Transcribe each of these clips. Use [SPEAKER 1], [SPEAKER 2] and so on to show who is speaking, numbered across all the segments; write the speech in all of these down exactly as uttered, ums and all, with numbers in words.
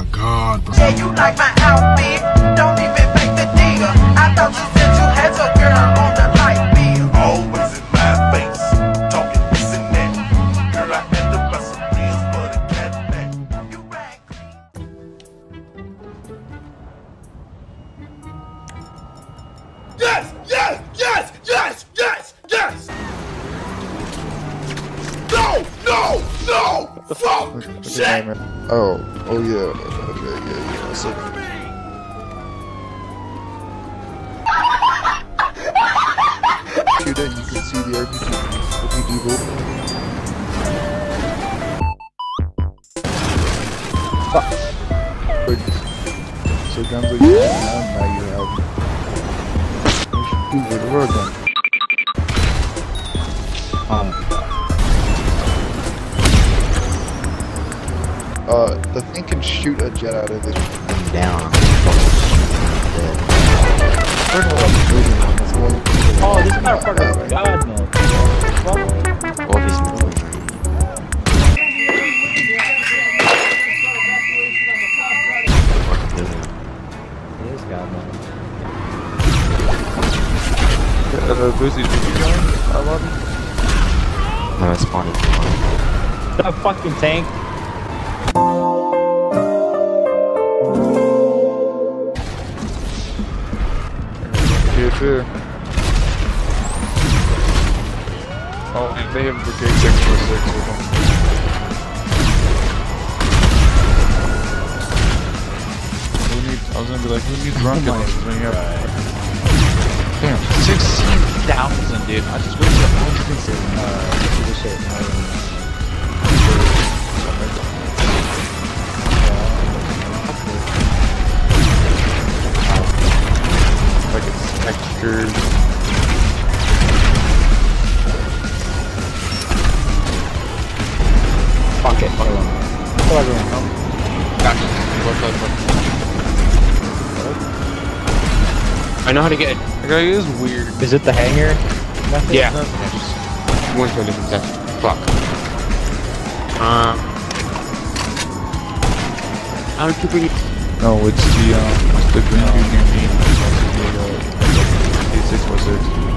[SPEAKER 1] my god, bro.
[SPEAKER 2] Yeah, you like my outfit. Don't even make the deal. I thought you said you had your girl on the light bill.
[SPEAKER 3] Always in my face, talking this and that. Girl, I had to buy some rims for the Cadillac.
[SPEAKER 2] You rag
[SPEAKER 3] Yes, yes, yes, yes, yes, yes. No, no, no. Fuck.
[SPEAKER 4] What's your name, man? Oh, oh yeah. Okay, yeah, yeah. What's up? Shoot it, you can see the R P G. R P G vote. Fuck. So guns like that, now you have. You should do the railgun. Oh my god. Uh, the thing can shoot a jet out of this.
[SPEAKER 5] Down.
[SPEAKER 6] Oh, this motherfucker. God no.
[SPEAKER 5] All these movies.
[SPEAKER 6] This guy, man.
[SPEAKER 4] Uh, Boozy, did you join? I love you.
[SPEAKER 5] No, it's funny.
[SPEAKER 6] That fucking tank.
[SPEAKER 4] Here too. Oh, and they have brigade six four six with them. Who needs, I was gonna be like, who needs drunkenness when you have... Damn, sixteen thousand, dude. I just wish that one could say, uh, this shit. Like it's textured.
[SPEAKER 6] Fuck it. Fuck it. Fuck it.
[SPEAKER 7] Gotcha. Look, look, look. I know how to get it.
[SPEAKER 4] That guy is weird.
[SPEAKER 6] Is it the hanger? Method?
[SPEAKER 7] Yeah. yeah just going to a different section. Fuck. Um. How would you bring it?
[SPEAKER 4] No, it's the, um, it's the green dude near me. It's also the, uh, six four six.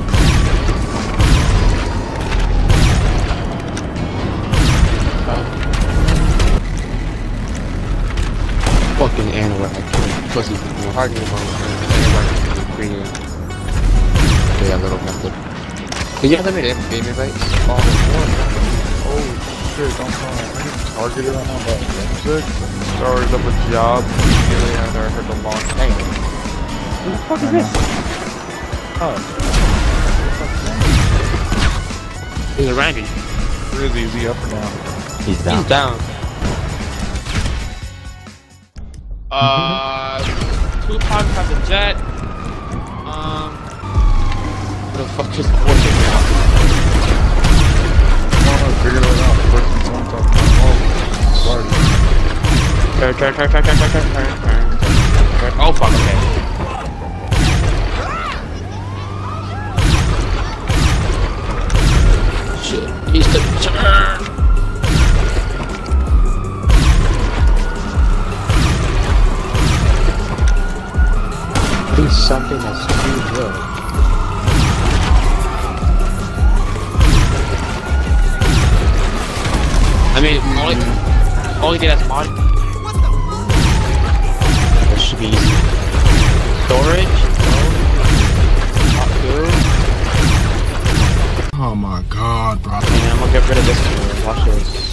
[SPEAKER 7] Fucking animal. I can't. Pussy. You're hardly about it. Green. Yeah, little method. Can you limit it? Game invites?
[SPEAKER 4] Oh, oh shit, don't tell me. I'm targeted right now, but sick. Started up a job. Immediately after I heard the launch.
[SPEAKER 7] Hey.
[SPEAKER 6] Who the fuck is this? Oh.
[SPEAKER 7] He's a Randy.
[SPEAKER 4] Where is he? Is he up or down?
[SPEAKER 5] He's down.
[SPEAKER 7] He's down. Uh, two times has a jet. Um, what the fuck just working now?
[SPEAKER 4] I don't know, figure it out. First and some talking about sorry.
[SPEAKER 7] Turn, turn, turn, turn, turn, turn, turn, turn, turn. Oh fuck, okay. Shit, he's the turn.
[SPEAKER 6] Do something that's too good.
[SPEAKER 7] I mean, only, only thing that's mod. That should be easy. Storage? No. Not good.
[SPEAKER 1] Oh my god, bro.
[SPEAKER 7] Man, I'm gonna get rid of this one. Watch this.